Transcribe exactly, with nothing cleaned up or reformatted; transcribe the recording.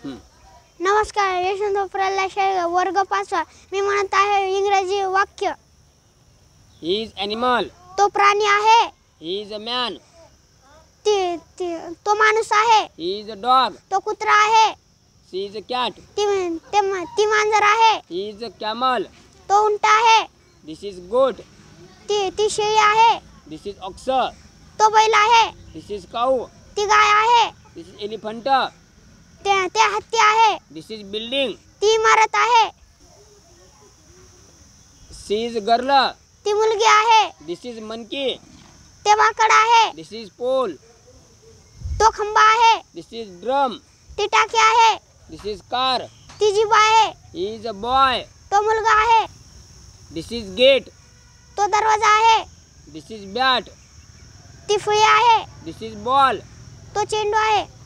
नमस्कार, यशवंत प्रल्हाद शेळके, वर्ग पाचवा. मी म्हणत आहे इंग्रजी वाक्य. He is animal. तो प्राणी आहे. He is a man. ती ती तो माणूस आहे. He is a dog. तो कुत्रा आहे. She is a cat. ती ते ती मांजर आहे. He is a camel. तो उंट आहे. This is got. ती ती शेळी आहे. This is ox. तो बैल आहे. This is cow. ती गाय आहे. This is elephant. ते ते हत्ती आहे. This is building. ती इमारत आहे. She is girl. ती मुलगी आहे. This is monkey. ते माकड आहे. This is pole. तो खंबा आहे. This is drum. ती टाकी आहे. This is car. ती जीभ आहे. He is a boy. तो मुलगा आहे. This is gate. तो दरवाजा आहे. This is bat. ती फळी आहे. This is ball. तो चेंडू आहे.